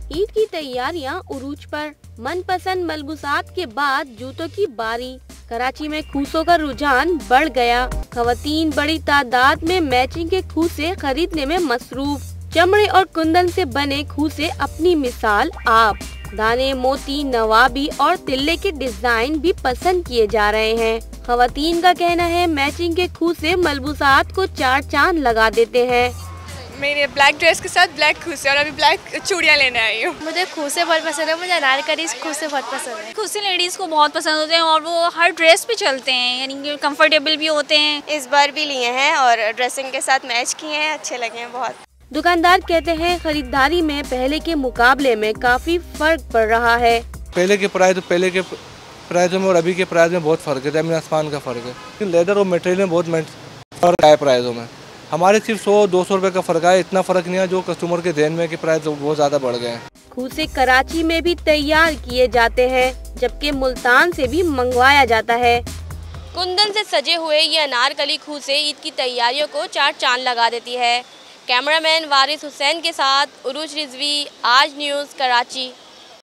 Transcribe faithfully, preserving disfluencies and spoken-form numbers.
ईद की तैयारियां उरूज पर। मनपसंद मलबूसात के बाद जूतों की बारी। कराची में खूसों का रुझान बढ़ गया। खवातीन बड़ी तादाद में मैचिंग के खूसे खरीदने में मसरूफ। चमड़े और कुंदन से बने खूसे अपनी मिसाल आप। दाने, मोती, नवाबी और तिल्ले के डिजाइन भी पसंद किए जा रहे हैं। खवातीन का कहना है मैचिंग के खूसे मलबूसात को चार चांद लगा देते हैं। मेरे ब्लैक ड्रेस के साथ ब्लैक खूसे और अभी ब्लैक चूड़ियाँ लेने आई हूँ। मुझे खूसे बहुत पसंद है, मुझे अनारकली खूसे बहुत पसंद है। खूसे लेडीज़ को बहुत पसंद होते हैं और वो हर ड्रेस पे चलते हैं, यानी कंफर्टेबल भी होते हैं। इस बार भी लिए हैं और ड्रेसिंग के साथ मैच किए हैं, अच्छे लगे हैं बहुत। दुकानदार कहते हैं खरीदारी में पहले के मुकाबले में काफी फर्क पड़ रहा है। पहले के प्राइस पहले के प्राइसों में और अभी के प्राइस में बहुत फर्क है, जमीन आसमान का फर्क है। लेदर और मटेरियल में बहुत फर्क है प्राइसों में। हमारे सिर्फ सौ दो सौ रुपए का फर्क है, इतना फर्क नहीं है जो कस्टमर के ध्यान में कि प्राइस बहुत ज्यादा बढ़ गए हैं। खूसे कराची में भी तैयार किए जाते हैं, जबकि मुल्तान से भी मंगवाया जाता है। कुंदन से सजे हुए ये अनारकली खूसे ईद की तैयारियों को चार चांद लगा देती है। कैमरामैन वारिस हुसैन के साथ उरूज रिजवी, आज न्यूज़, कराची।